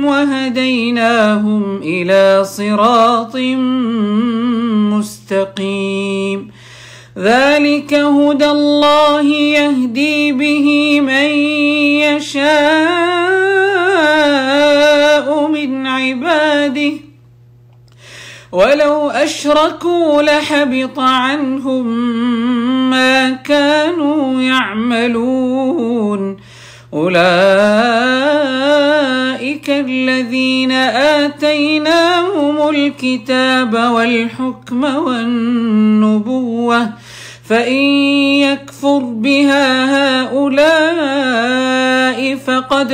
وهديناهم إلى صراط مستقيم. ذلك هدى الله يهدي به من يشاء من عباده ولو أشركوا لحبط عنهم ما كانوا يعملون. أولئك الذين آتيناهم الكتاب والحكم والنبوة فإن يكفر بها هؤلاء فقد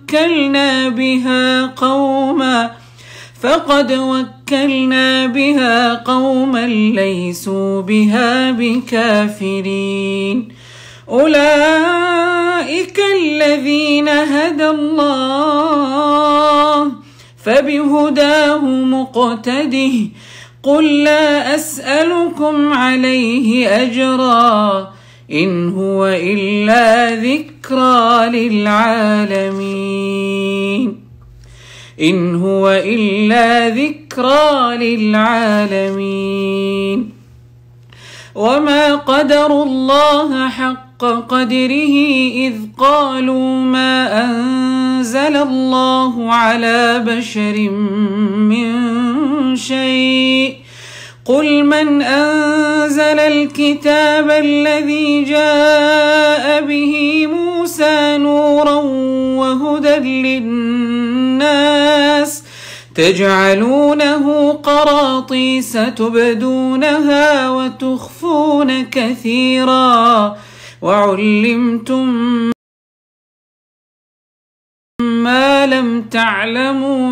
وكلنا بها قوما ليسوا بها بكافرين. أولئك الذين هدى الله فبهداه مقتده. قل لا أسألكم عليه أجرا إن هو إلا ذكرى للعالمين. وما قدروا الله حق قدره إذ قالوا ما أنزل الله على بشر من شيء. قل من أنزل الكتاب الذي جاء به موسى نورا وهدى للناس تجعلونه قراطيس تبدونها وتخفون كثيرا وعلمتم ما لم تعلموا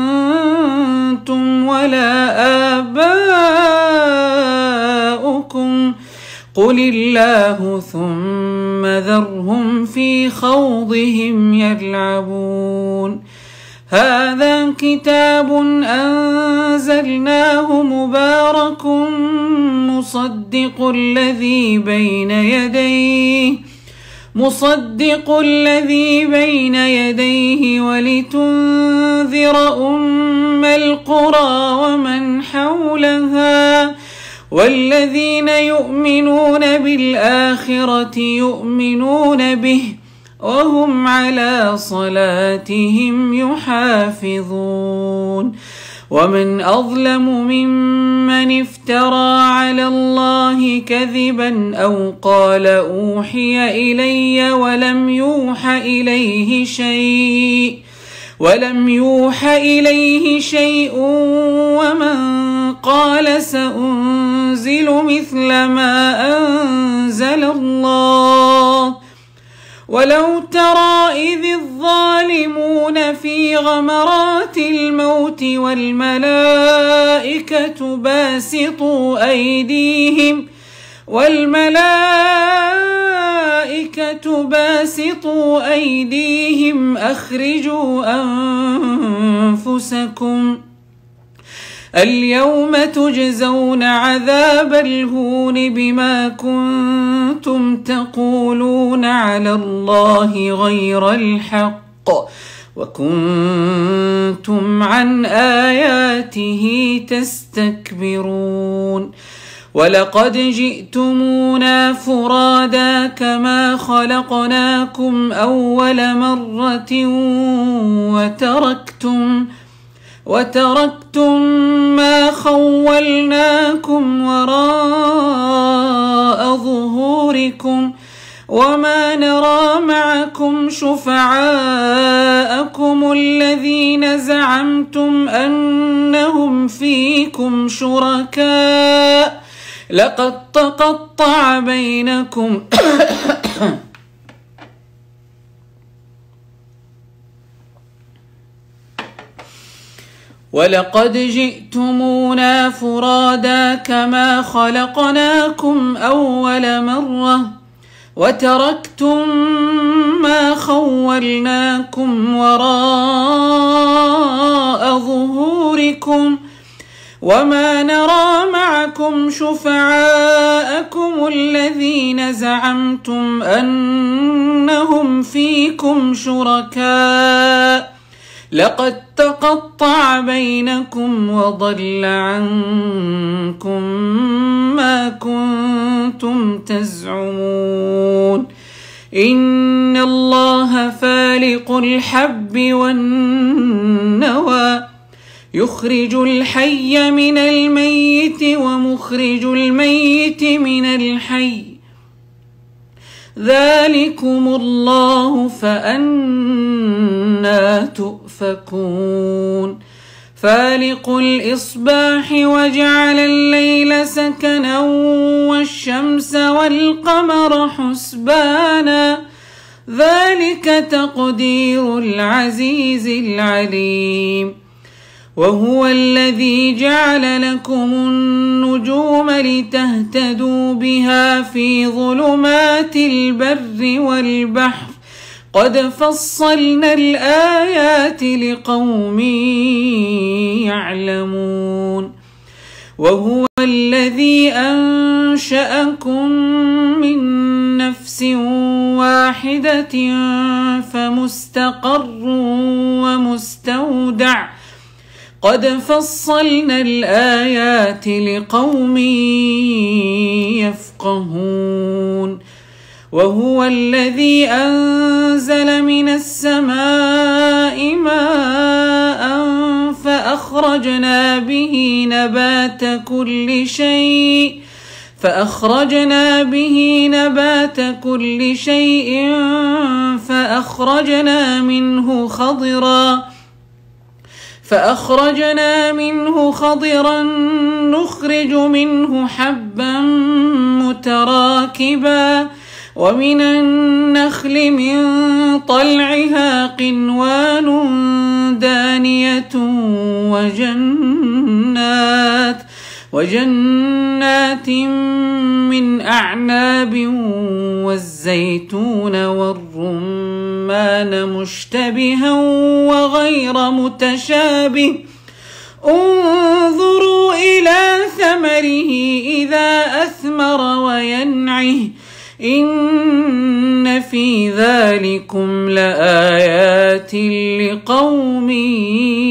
أنتم ولا آباؤكم قل الله ثم ذرهم في خوضهم يلعبون. هذا كتاب أنزلناه مبارك مصدق الذي بين يديه ولتنذر أم القرى ومن حولها والذين يؤمنون بالآخرة يؤمنون به وهم على صلاتهم يحافظون. ومن أظلم ممن افترى على الله كذبا أو قال أوحي إلي ولم يوح إليه شيء ومن قال سأنزل مثل ما أنزل الله. ولو ترى إذ الظالمون في غمرات الموت والملائكة باسطوا أيديهم أخرجوا أنفسكم اليوم تجزون عذاب الهون بما كنتم تقولون على الله غير الحق وكنتم عن آياته تستكبرون. ولقد جئتمونا فرادا كما خلقناكم أول مرة وتركتم ما خولناكم وراء ظهوركم وما نرى معكم شفعاءكم الذين زعمتم أنهم فيكم شركاء لقد تقطع بينكم ولقد جئتمونا فرادا كما خلقناكم أول مرة وتركتم ما خولناكم وراء ظهوركم وما نرى معكم شفعاءكم الذين زعمتم أنهم فيكم شركاء لقد تقطع بينكم وضل عنكم ما كنتم تزعمون إن الله فالق الحب والنوى يخرج الحي من الميت ومخرج الميت من الحي ذلكم الله فأنى تؤفكون فالق الإصباح وجعل الليل سكنا والشمس والقمر حسبانا ذلك تقدير العزيز العليم وهو الذي جعل لكم النجوم لتهتدوا بها في ظلمات البر والبحر قد فصلنا الآيات لقوم يعلمون وهو الذي أنشأكم من نفس واحدة فمستقر ومستودع قد فصلنا الآيات لقوم يفقهون وهو الذي أنزل من السماء ماء فأخرجنا به نبات كل شيء فأخرجنا منه خضرا نخرج منه حبا متراكبا ومن النخل من طلعها قنوان دانية وجنات من أعناب والزيتون والرمان مشتبها وغير متشابه انظروا إلى ثمره إذا أثمر وينعه إن في ذلكم لآيات لقوم